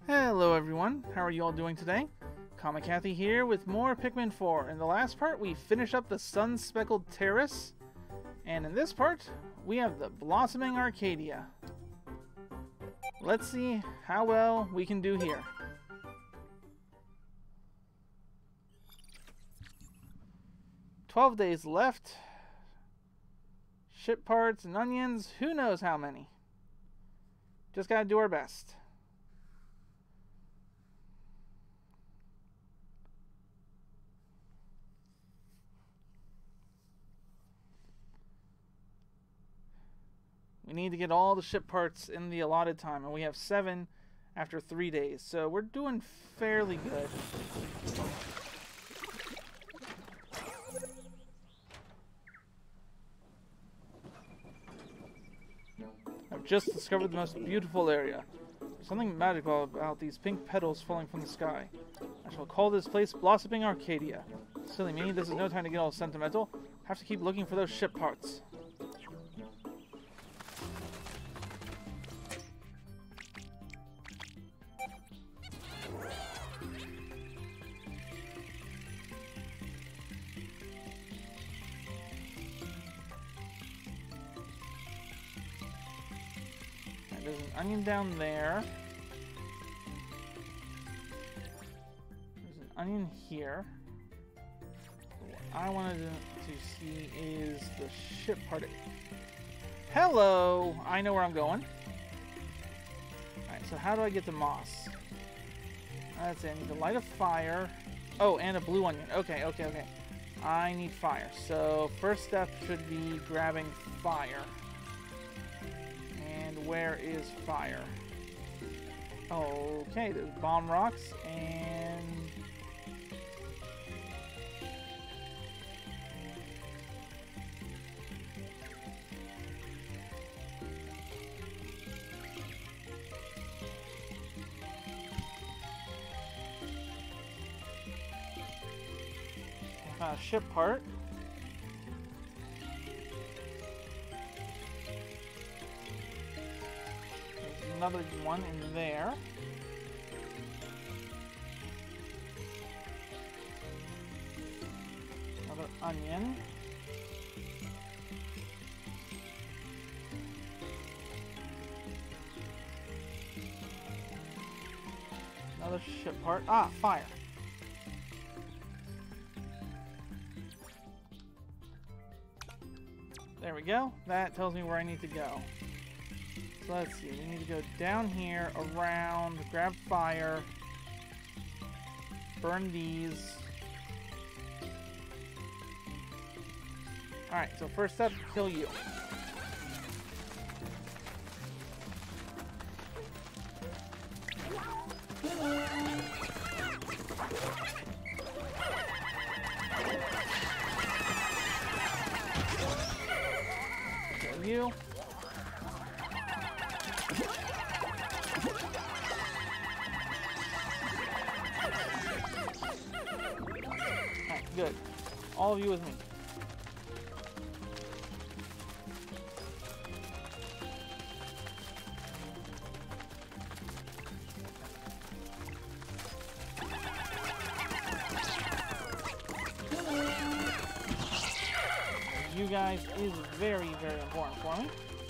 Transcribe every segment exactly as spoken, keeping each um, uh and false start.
Hello everyone, how are you all doing today? Kamikaze here with more Pikmin four. In the last part we finished up the sun-speckled terrace, and in this part we have the blossoming Arcadia. Let's see how well we can do here. Twelve days left. Ship parts and onions, who knows how many. Just gotta do our best. We need to get all the ship parts in the allotted time, and we have seven after three days, so we're doing fairly good. I've just discovered the most beautiful area. There's something magical about these pink petals falling from the sky. I shall call this place Blossoming Arcadia. Silly me, this is no time to get all sentimental. Have to keep looking for those ship parts. There's an onion down there. There's an onion here. What I wanted to, to see is the ship part. Hello! I know where I'm going. Alright, so how do I get the moss? That's it. I need to light a fire. Oh, and a blue onion. Okay, okay, okay. I need fire. So, first step should be grabbing fire. And where is fire? Okay, there's bomb rocks and uh, ship part. Another one in there. Another onion. Another ship part. Ah, fire. There we go. That tells me where I need to go. So let's see, we need to go down here, around, grab fire, burn these. Alright, so first step, kill you. Kill you. Good. All of you with me. You guys is very, very important for me.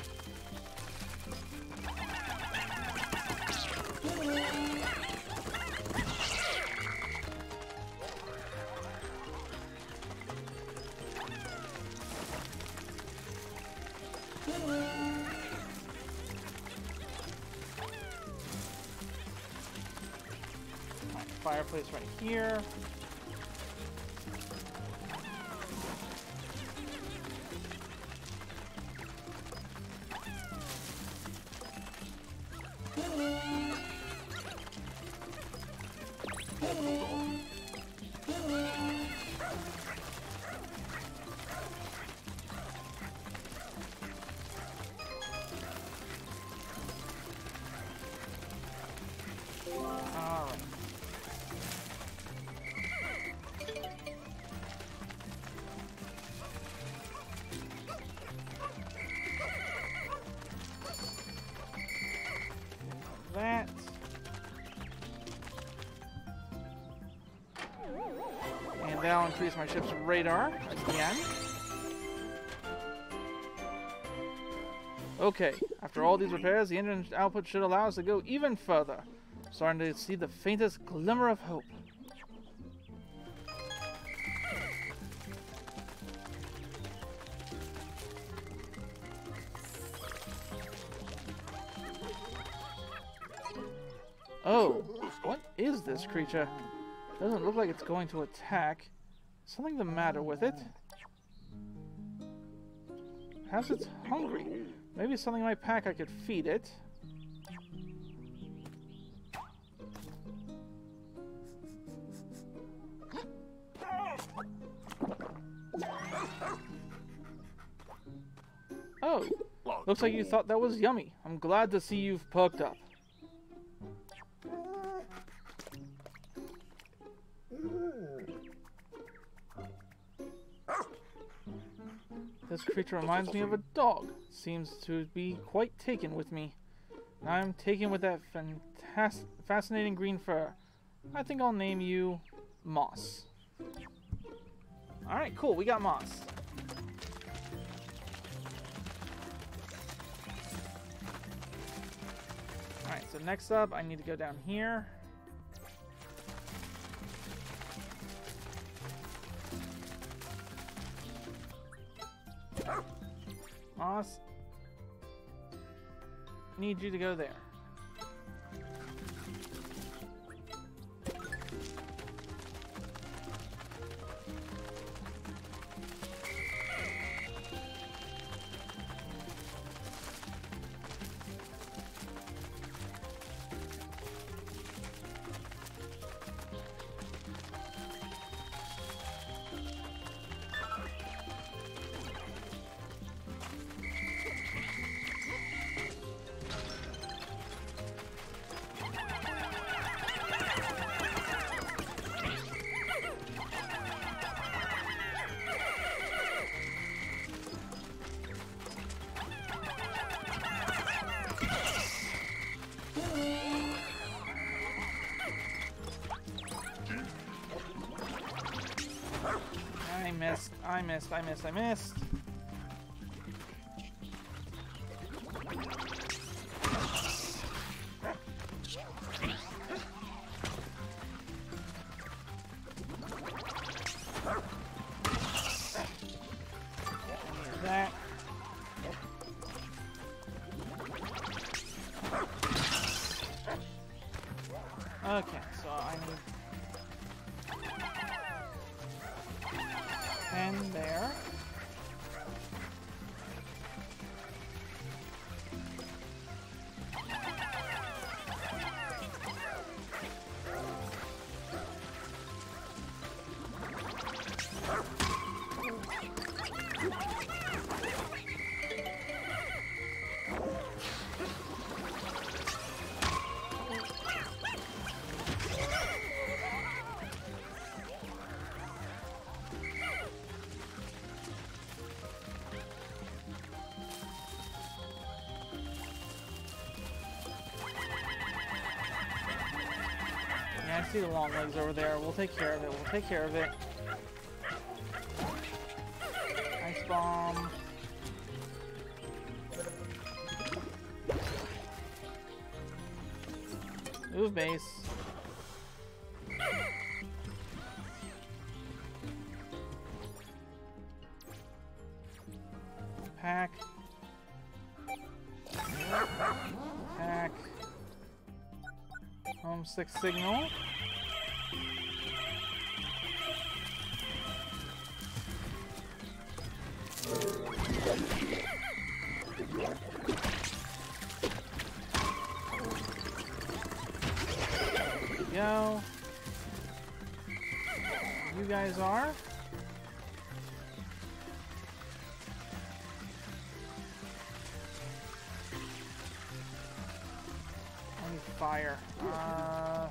Fireplace right here. Alright. I'll increase my ship's radar again. Okay, after all these repairs, the engine output should allow us to go even further. I'm starting to see the faintest glimmer of hope. Oh, what is this creature? Doesn't look like it's going to attack. Something the matter with it? Perhaps it's hungry. Maybe something in my pack I could feed it. Oh, looks like you thought that was yummy. I'm glad to see you've perked up. This creature reminds me of a dog. Seems to be quite taken with me. Now I'm taken with that fantastic, fascinating green fur. I think I'll name you Moss. Alright, cool. We got Moss. Alright, so next up, I need to go down here. Moss, need you to go there. I missed, I missed, I missed, I missed. That. Okay, so I need ten there. I see the long legs over there. We'll take care of it. We'll take care of it. Ice bomb. Move base. Pack. Pack. Homesick signal. There we go. You guys are. I need fire. Uh...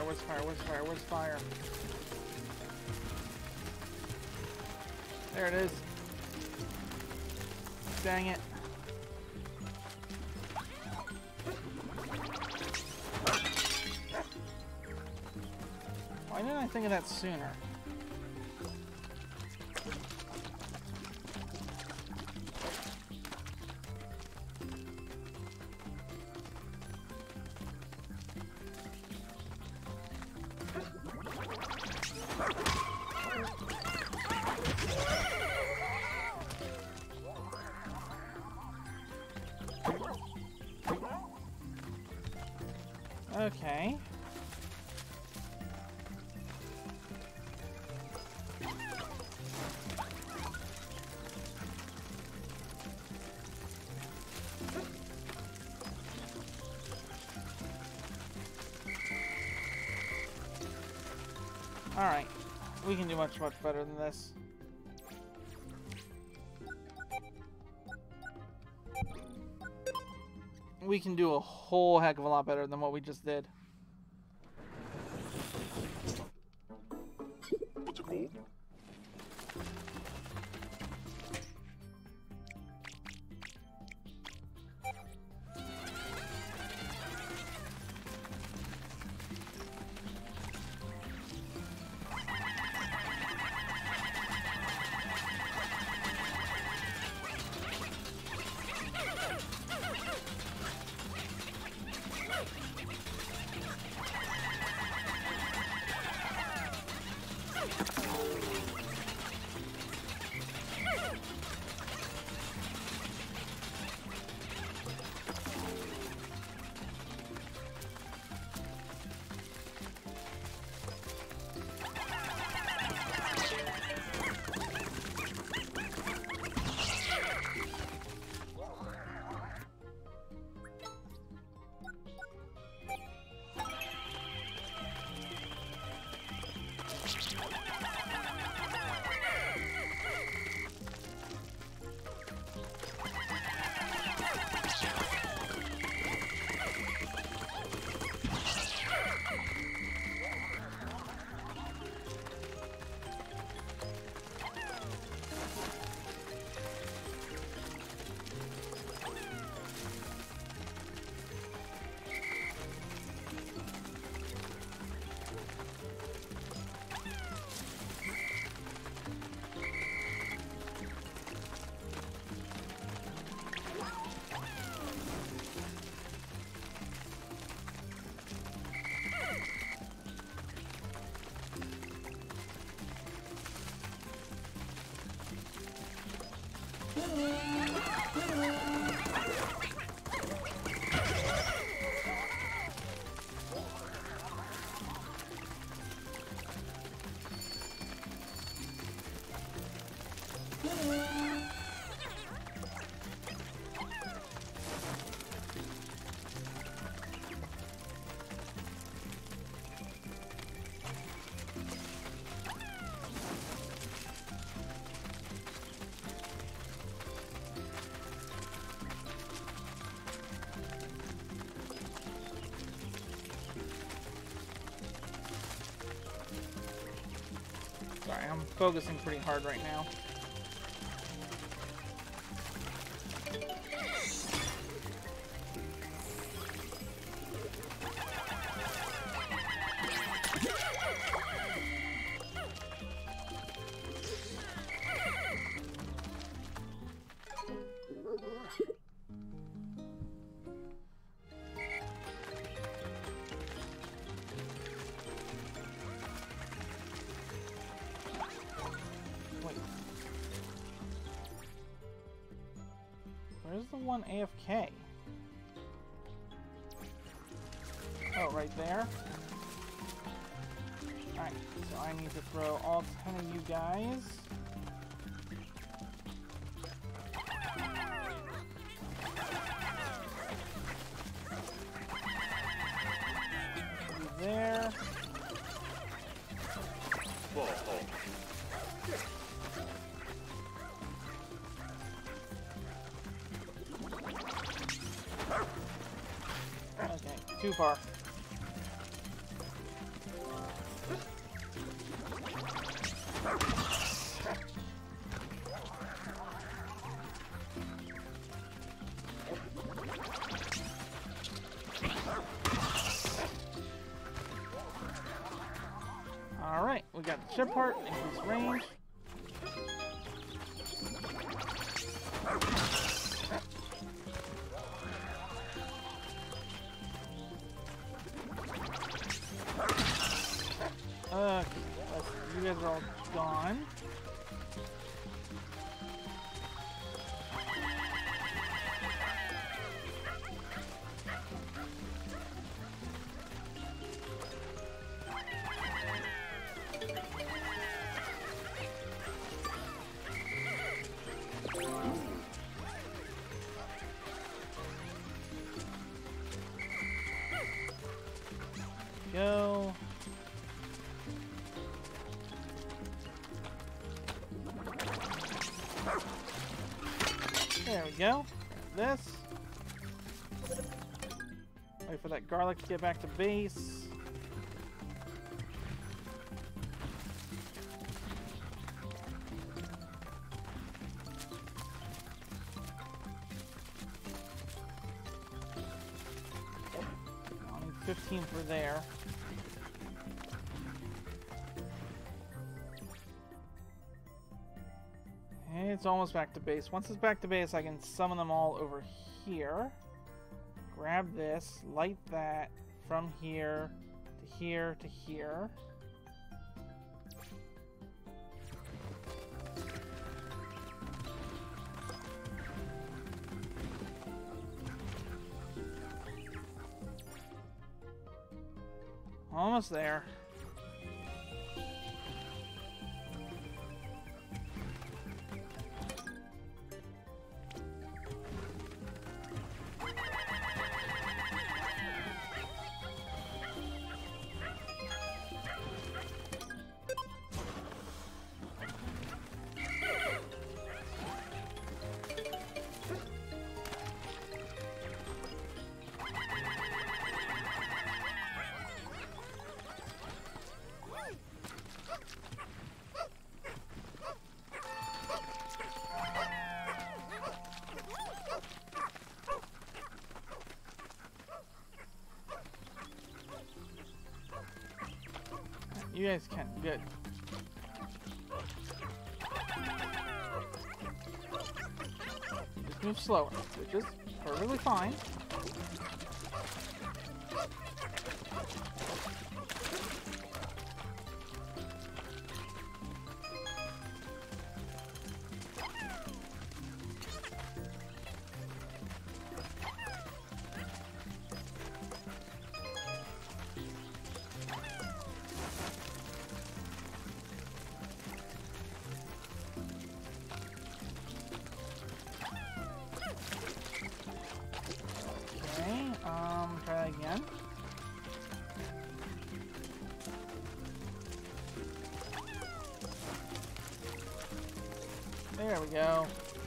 Where's fire? Where's fire? Where's fire? There it is. Dang it. Why didn't I think of that sooner? Okay. Alright. We can do much, much better than this. We can do a whole heck of a lot better than what we just did. What's it called? Sorry, I'm focusing pretty hard right now. Where's the one A F K? Oh, right there. Alright, so I need to throw all ten of you guys. You there. Whoa, whoa. Okay, too far. Alright, we got the chip part, increase range. Okay, let's, you guys are all gone. Go. There we go. Grab this. Wait for that garlic to get back to base. I need fifteen for there. It's almost back to base. Once it's back to base, I can summon them all over here. Grab this, light that from here to here to here. Almost there. You guys can. Good. Just move slower, which is perfectly fine. Um, try that again. There we go.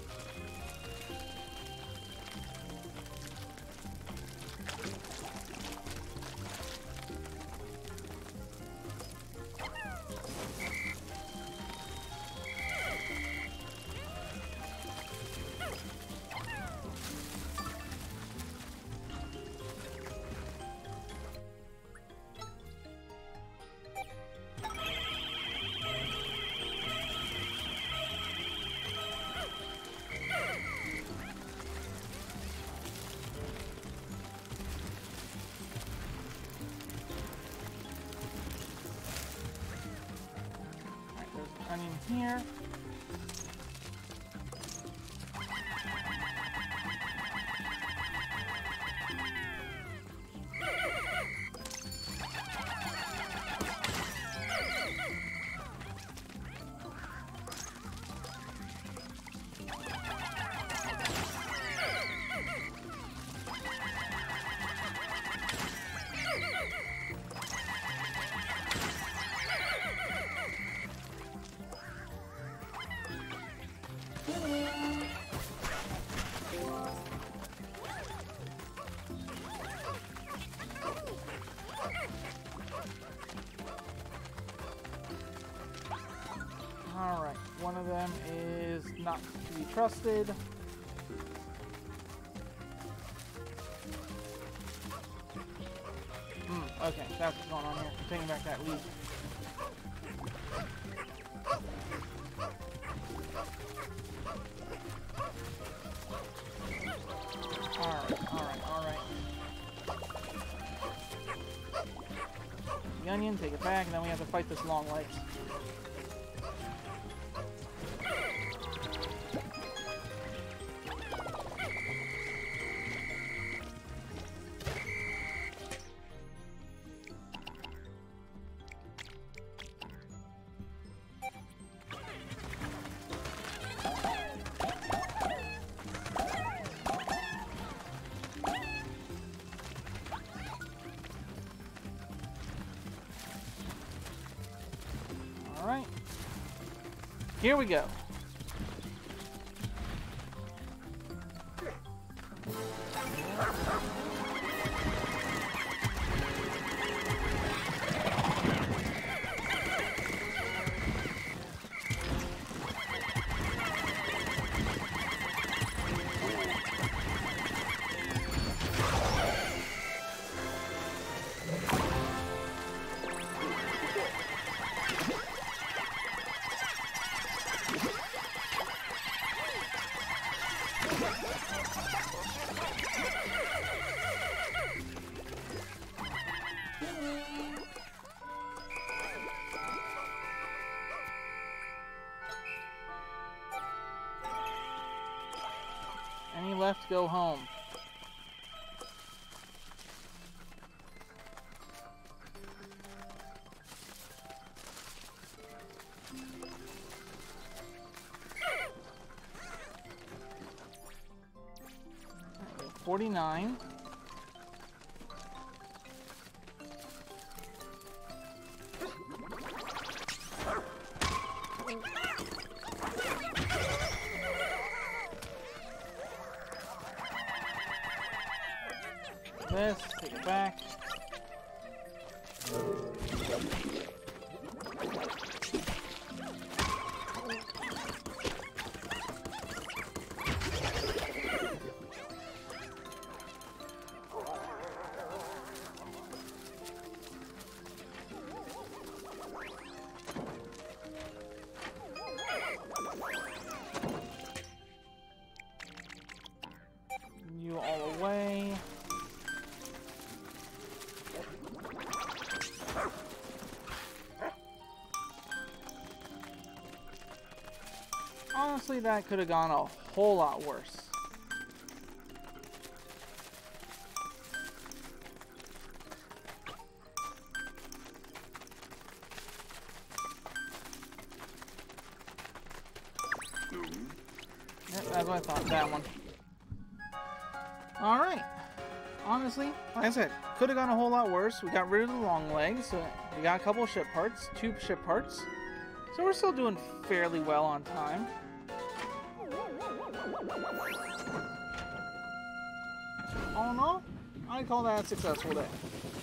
Onion here. is not to be trusted. Hmm, okay, that's what's going on here. I'm taking back that lead. Alright, alright, alright. The onion, take it back, and then we have to fight this long legs. Alright. Here we go. Any left, go home. forty-nine. This, take it back. You all away. Honestly, that could have gone a whole lot worse. Yep, that's what I thought, that one. Alright. Honestly, like I said, could have gone a whole lot worse. We got rid of the long legs, so we got a couple ship parts, two ship parts. So we're still doing fairly well on time. All in all, I call that a successful day.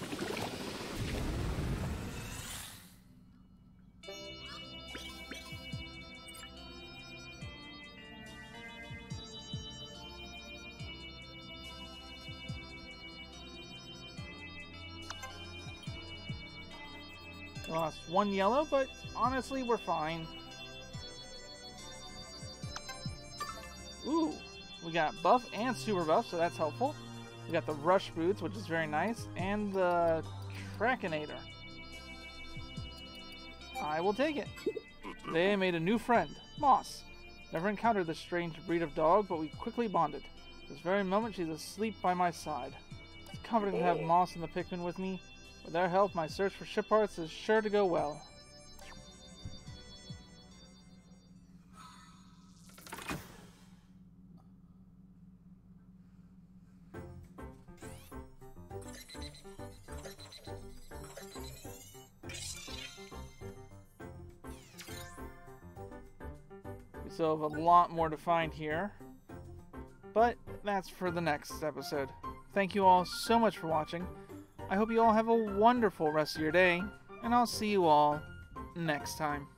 We lost one yellow, but honestly, we're fine. Ooh, we got buff and super buff, so that's helpful. We got the rush boots, which is very nice, and the Trackinator. I will take it. Today I made a new friend, Moss. Never encountered this strange breed of dog, but we quickly bonded. This very moment, she's asleep by my side. It's comforting to have Moss and the Pikmin with me. With their help, my search for ship parts is sure to go well. We still have a lot more to find here, but that's for the next episode. Thank you all so much for watching. I hope you all have a wonderful rest of your day, and I'll see you all next time.